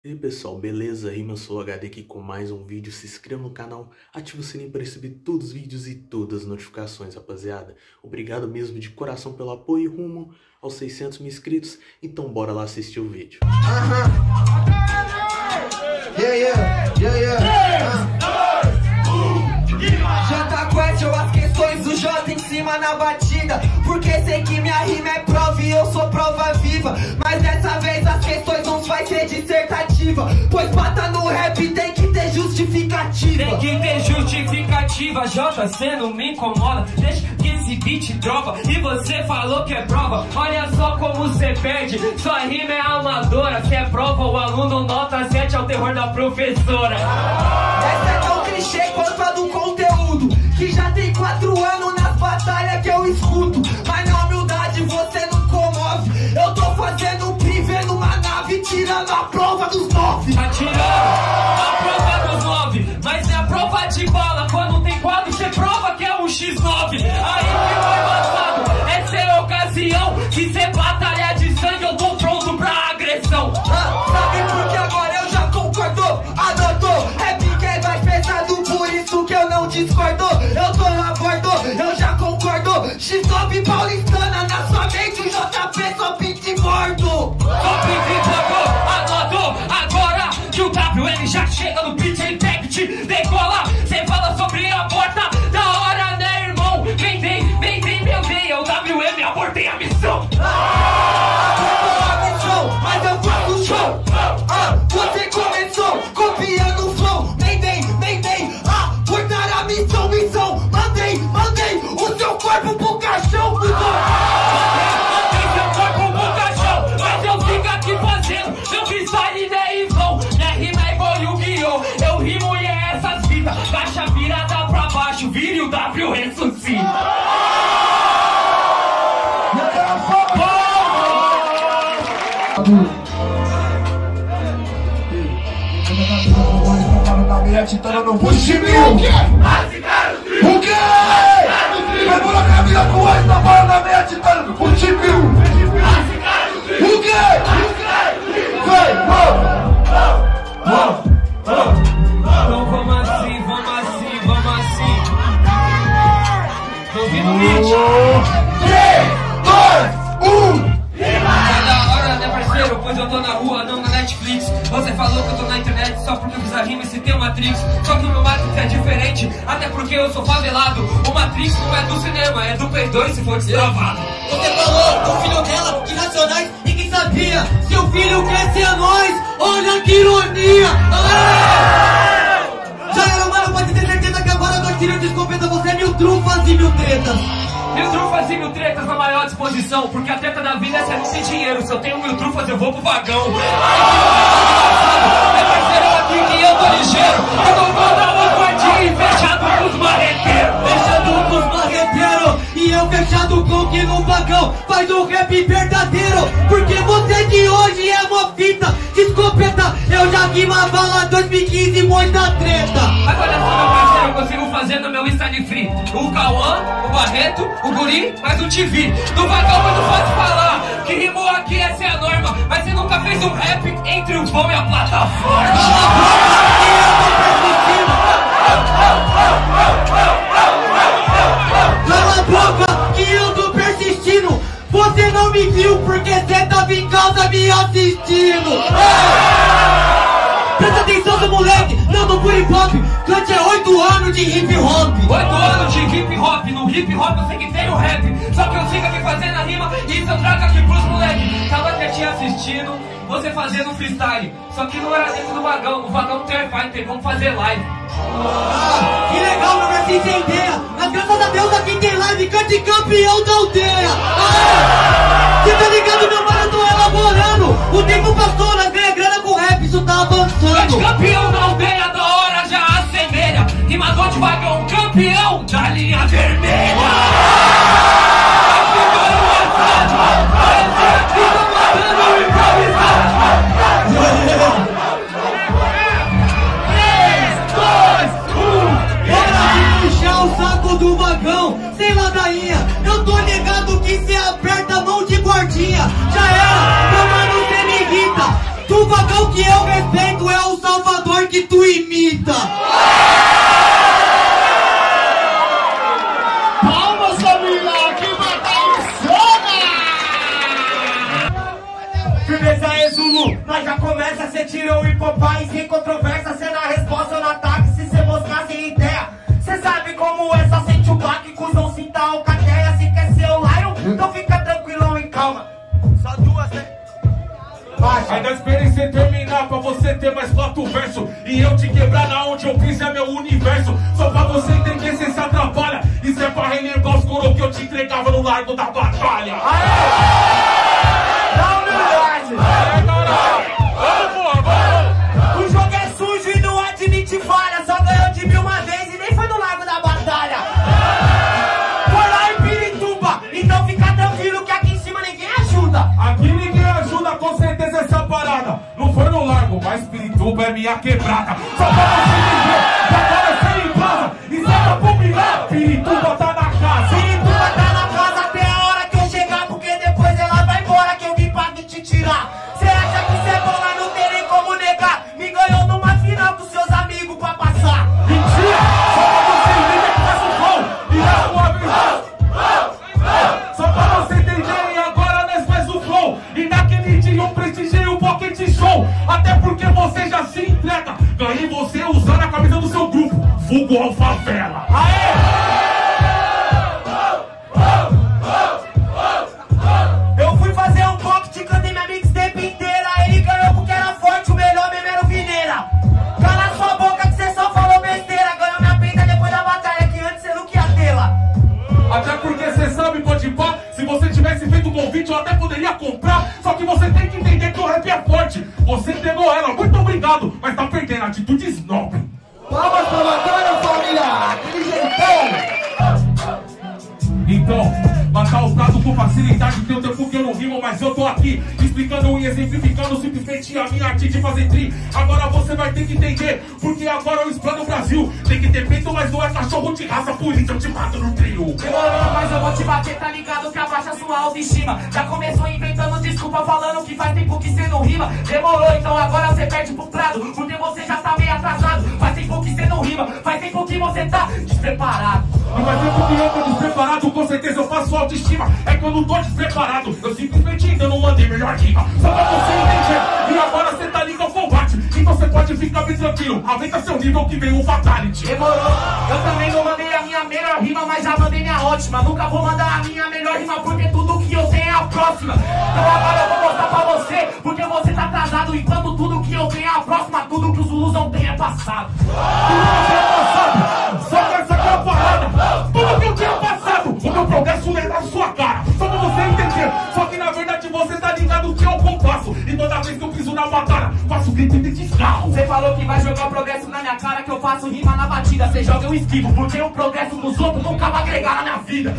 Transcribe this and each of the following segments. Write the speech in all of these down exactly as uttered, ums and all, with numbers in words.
E aí pessoal, beleza? Rima, eu sou o H D aqui com mais um vídeo. Se inscreva no canal, ative o sininho para receber todos os vídeos e todas as notificações, rapaziada. Obrigado mesmo de coração pelo apoio rumo aos seiscentos mil inscritos. Então bora lá assistir o vídeo. Uh-huh. Yeah, yeah, yeah, yeah. Jota Quest, eu as questões do Jota em cima na batida. Porque sei que minha rima é prova e eu sou prova viva. Mas dessa vez as questões não vai ser dissertativa. Pois bata no rap tem que ter justificativa. Tem que ter justificativa, Jota, cê não me incomoda. Deixa que esse beat dropa e você falou que é prova. Olha só como cê perde, sua rima é amadora. Se é prova, o aluno nota sete é o terror da professora. Essa é tão clichê quanto a do conteúdo, que já tem quatro anos nas batalhas que eu escuto. Mas na humildade você não comove. Eu tô fazendo privé numa nave, tirando a prova dos nove. Tá tirando a prova dos nove, mas é a prova de bala. Quando tem quadro, você prova que é um xis nove. Aí ficou embaçado, essa é a ocasião que cê batalha de sangue, eu tô pronto pra agressão. Ah, sabe por que agora eu já concordo? Adotou, rap que é mais pesado, por isso que eu não discordo. Eu tô na bordo, eu já concordo. xis nove paulistana na sua mente, o J P só pinte morto. Só pinte morto, anotou agora que o W M já chega no beat impact, decola, cê fala sobre a porta da hora, né, irmão? Vem, vem, vem, vem, meu bem, eu W M abortei a missão. Ah, a missão, mas eu faço show. Ah, você começou copiando o flow. Vem, vem, vem, vem, ah, cortar a missão, missão. Mandei, mandei o seu corpo pro caixão, mudou. Mandei seu corpo pro caixão, mas eu fico aqui fazendo meu freestyle, né, em vão. Minha rima é igual Yu-Gi-Oh! Eu rimo e é essas vidas. Caixa virada pra baixo, vira e o W ressuscita. Agitando no push mil. O quê? O quê? Vai colocar a vida com essa bola na meia agitando no push mil. O quê? Vai, vamos. Então vamos assim, vamos assim, vamos assim. Tô ouvindo o beat. três, dois, um. Tá da hora, né, parceiro? Pois eu tô na rua, não na Netflix. Você falou que eu tô na internet só porque eu fiz a rima e citei o Matrix. Só que o meu Matrix é diferente, até porque eu sou favelado. O Matrix não é do cinema, é do Play dois se for destravado. Você falou do filho dela, que nacionais, ninguém sabia. Seu filho quer ser nós, olha que ironia. Ah! Já era, mano, pode ter certeza que agora nós tiramos de escopeta você mil trufas e mil tretas. Mil trufas e mil tretas na maior disposição, porque a treta da vida é se eu não tem dinheiro. Se eu tenho mil trufas eu vou pro vagão. É parceiro aqui que eu tô ligeiro. Eu tô mandando os guardinhos fechado com os marreteiros. Fechado com os marreteiros e eu fechado com que no vagão faz o rap verdadeiro. Porque você de hoje é uma fita de escopeta. Eu já rima bala dois mil e quinze, muita treta. Agora só, meu parceiro, eu consigo fazer no meu Instagram free. O Cauã, o Barreto, o Guri, mais o T V. No vagão muito fácil falar que rimou aqui, essa é a norma. Mas você nunca fez um rap entre o pão e a plataforma. Cala a boca que eu tô persistindo. Você não me viu porque você tava em casa me assistindo. Presta atenção, seu moleque, não tô por hip hop. Cante é oito anos de hip hop. Oito anos de hip hop, no hip hop eu sei que tem o rap. Só que eu sigo aqui fazendo a rima e isso eu trago aqui pros moleques. Tava até te assistindo, você fazendo freestyle. Só que não era dentro do vagão, no vagão não tem Wi-Fi, tem como fazer live. Ah, que legal, meu versinho sem ideia. Mas graças a Deus aqui tem live, cante campeão da aldeia. Ah, cê tá ligado, meu mano, eu tô elaborando. O tempo passou, nós ganha grana com rap, isso tá avançando. Cante campeão da aldeia, da hora já assemelha. Rimador de vagão, campeão da linha vermelha. O saco do vagão, sem ladainha. Eu tô ligado que cê aperta a mão de guardinha. Já era, meu mano, cê me irrita. Tu o que eu respeito é o Salvador que tu imita. Palmas, família, que batalha insana! Firmeza é Zulu, nós já começa, cê tirou o hipopá e sem controvérsia, cê na resposta no ataque, se cê mostrar sem ideia. Cê sabe como é, só sente o baque, cuzão, sinta a alcateia. Se quer ser o Lion, então fica tranquilão e calma. Só duas, né? Ainda esperei cê terminar pra você ter mais quatro versos e eu te quebrar na onde eu fiz é meu universo. Só pra você entender, cê se atrapalha. Isso é pra relembrar os coro que eu te entregava no largo da batalha. Aê! Dá humildade! Aê, caralho! Vamos, porra, vamos! O jogo é sujo e não admite falha. Só ganhou de mim uma vez e nem foi no largo da batalha. Foi lá em Pirituba, então fica tranquilo que aqui em cima ninguém ajuda. Aqui ninguém ajuda, com certeza, essa parada. Não foi no largo, mas Pirituba é minha quebrada. Só pra você entender, agora você embrasa. E cê tá publicando, Pirituba tá na casa. Pirituba tá na casa até a hora que eu chegar, porque depois ela vai embora que eu vim pra te tirar. Cê acha que cê é bom, mas não tem nem como negar. Me ganhou numa final com seus amigos pra passar. Mentira! Só pra você entender que faz o flow. E na sua vez. Só pra você entender, e agora nós faz o flow. E naquele dia eu prestigiei o Pocket Show. Até porque você já se entrega. Ganhei você usando a camisa do seu grupo, vulgo Alfavela. Aê! Eu fui fazer um pocket, cantei minha mixtape inteira. Ele ganhou porque era forte, o melhor mesmo era o Vineira. Cala sua boca que cê só falou besteira. Ganhou minha peita depois da batalha, que antes cê não queria tê-la. Até porque você sabe, pode pá, se você tivesse feito o convite eu até poderia comprar. Só que você tem que entender que o rap é forte. Você entregou ela, muito obrigado, mas tá perdendo, atitude snob. Palmas pra batalha, família! Aquele jeitão! Então, matar o prato com facilidade, tem o tempo que eu não rimo, mas eu tô aqui explicando e exemplificando simplesmente a minha arte de fazer tri. Agora você vai ter que entender, porque agora eu explano o Brasil. Tem que ter peito, mas não é cachorro de raça, por isso eu te mato no trio. Demorou, mas eu vou te bater, tá ligado que abaixa sua autoestima. Já começou inventando desculpa, falando que faz tempo que cê não rima. Demorou, então agora você perde pro prado, porque você já tá meio atrasado. Faz tempo que cê não rima, faz tempo que você tá despreparado. E faz tempo que eu tô despreparado, com certeza eu faço autoestima. É que eu não tô despreparado, eu simplesmente ainda não mandei melhor rima. Só pra você entender, e agora você tá ligado ao combate. Então você pode ficar bem tranquilo, aumenta seu nível que vem o fatality. Demorou, eu também não mandei a minha melhor rima, mas já mandei minha ótima. Nunca vou mandar a minha melhor rima, porque tudo que eu tenho é a próxima. Então agora eu vou mostrar pra você, porque você tá atrasado. Enquanto tudo que eu tenho é a próxima, tudo que os Zulus não têm é passado. Tudo que é passado, só que essa aqui é a parada. Tudo que eu tenho é passado, o meu progresso é na sua cara. Só pra você entender, só que na verdade você tá ligado que é o compasso. E toda vez que eu piso na batalha, faço grito de descarro. Você falou que vai jogar o progresso na minha cara, que eu faço rima na batida. Você joga eu esquivo, porque o progresso dos outros nunca vai agregar na minha vida.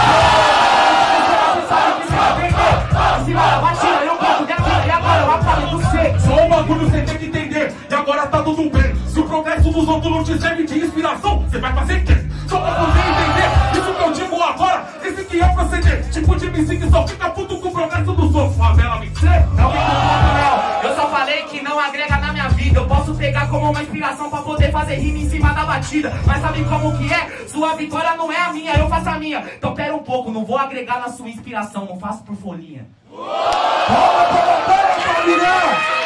Você sabe que você vai perder. Em cima da batida, eu gosto de aquilo, e agora eu apago você. Só um bagulho você tem que entender, e agora tá tudo bem. Se o progresso dos outros não te serve de inspiração, você vai fazer quê? Só pra você entender, isso que eu digo agora, esse que é o proceder. Tipo de M C que só fica puto com o progresso dos outros. Favela M C? Não vem com foto, não. Eu só falei que não agrega na minha vida. Eu posso pegar como uma inspiração pra poder fazer rima em cima da batida. Mas sabe como que é? Sua vitória não é a minha, eu faço a minha. Então pera um pouco, não vou agregar na sua inspiração, não faço por folhinha. Palmas pra batalha, família!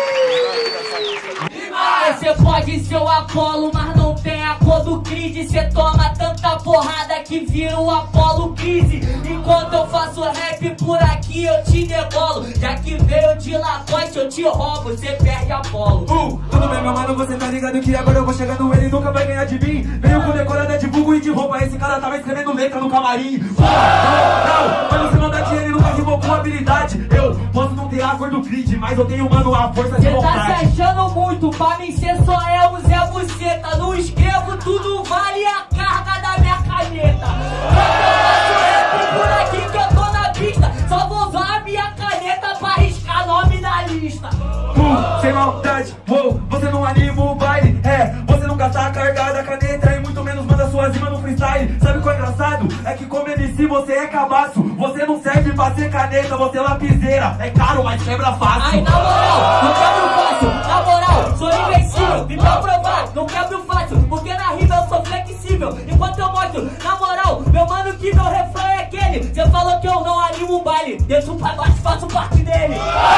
Você pode ser o Apolo, mas não tem a cor do Creed. Cê toma tanta porrada que vira o Apolo Crise. Enquanto eu faço rap por aqui eu te degolo. Já que veio de Lacoste eu te roubo, cê perde Apolo. Uh, tudo bem meu mano, você tá ligado que agora eu vou chegando, ele nunca vai ganhar de mim. Veio com decorada de vulgo e de roupa, esse cara tava escrevendo letra no camarim. Não, não, mas você não dá dinheiro e nunca rimou com habilidade. Eu posso não ter a cor do Creed, mas eu tenho, mano, a força de Cê vontade. tá se achando muito, pra mim cê só é o Zé Buceta. Não escrevo tudo, vale a carga da minha caneta. Quando eu faço rap por aqui que eu tô na pista, só vou usar a minha caneta pra riscar nome na lista. Uh, sem maldade, uou, você não anima o baile. É, você não gasta a carga da caneta e muito menos manda suas rimas no freestyle. Sabe o que é engraçado? É que como M C você é cabaço. Você não serve pra ser caneta, você é lapiseira. É caro, mas quebra fácil. Ai, na moral, não quebro fácil. fácil. Na moral, sou invencível, vim pra provar, não quebro fácil, porque na rima eu sou flexível. Enquanto eu mostro, na moral, meu mano que meu refrão é aquele. Cê falou que eu não animo um baile, desço pra baixo, faço parte dele.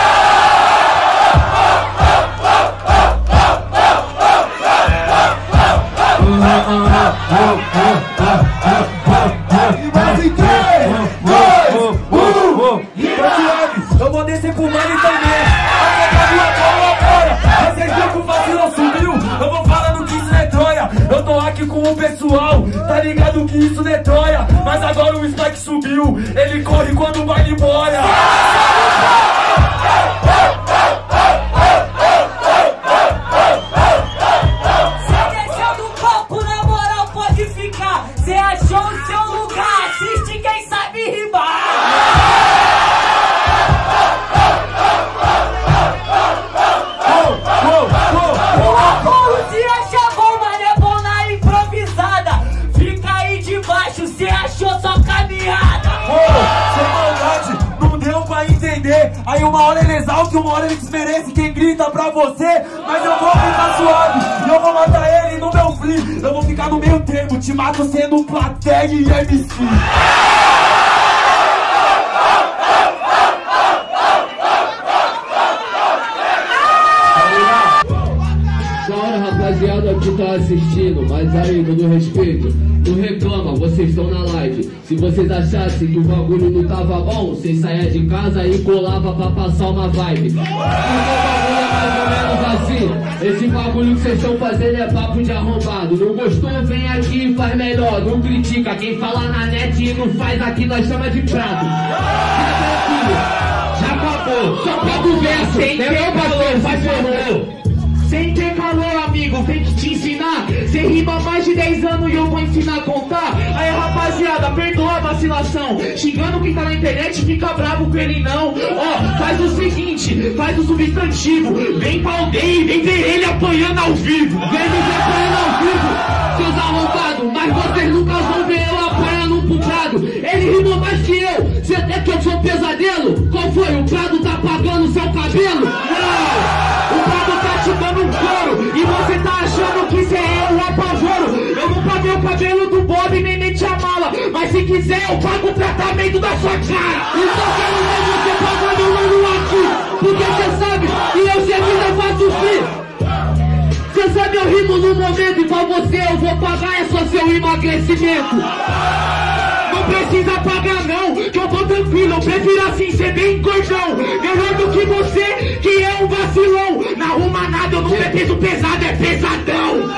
Eu vou descer pro mano entender. Vocês viram que o vacilão subiu? Eu vou falando que isso não é Troia. Eu tô aqui com o pessoal, tá ligado que isso não é Troia. Mas agora o Spike subiu, ele corre quando o baile boia. Cê desceu do copo, na moral pode ficar. Cê achou o seu lugar, assiste quem sabe rimar. Aí uma hora ele exalta, uma hora ele desmerece quem grita pra você. Mas eu vou ficar suave, e eu vou matar ele no meu free. Eu vou ficar no meio termo, te mato sendo plateia e M C. Rapaziada que tá assistindo, mas aí, todo respeito, não reclama, vocês estão na live. Se vocês achassem que o bagulho não tava bom, vocês saiam de casa e colava pra passar uma vibe. Porque o bagulho é mais ou menos assim. Esse bagulho que vocês estão fazendo é papo de arrombado. Não gostou, vem aqui e faz melhor. Não critica, quem fala na net e não faz aqui, nós chama de prato. Fica tranquilo, já acabou. Só pega o verso, entendeu, pastor? Faz favor. Sem ter calor, amigo, tem que te ensinar. Cê rima há mais de dez anos e eu vou ensinar a contar. Aí, rapaziada, perdoa a vacilação. Xingando quem tá na internet, fica bravo com ele não. Ó, faz o seguinte, faz o substantivo. Vem pra aldeia e vem ver ele apanhando ao vivo. Vem me ver apanhando ao vivo, seus arrombados. Mas vocês nunca vão ver eu apanhando um pro Prado. Ele rimou mais que eu, cê até que eu sou pesadelo. Qual foi? O Prado tá apagando seu cabelo? Não, o Prado tá te dando um couro e você tá achando que cê é o apavoro. Eu não paguei o cabelo do Bob e nem meti a mala, mas se quiser eu pago o tratamento da sua cara. E só quero ver você pagando o ano aqui, porque cê sabe que eu sempre eu faço free. Cê sabe eu rimo no momento e pra você eu vou pagar é só seu emagrecimento. Não precisa pagar não, que eu tô tranquilo, eu prefiro assim ser bem gordão. Melhor do que você, que é um vacilão. Não arruma nada, eu não é peso pesado, é pesadão.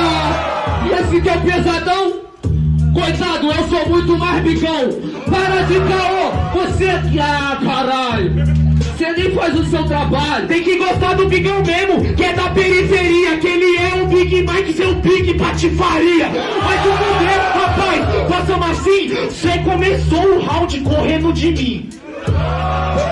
Ah, e esse que é pesadão? Coitado, eu sou muito mais bigão. Para de caô, você aqui, ah caralho. Você nem faz o seu trabalho. Tem que gostar do bigão mesmo, que é da periferia. Que ele é um Big Mike, seu Big patifaria. Mas o poder, rapaz, passamos assim. Você começou o round correndo de mim.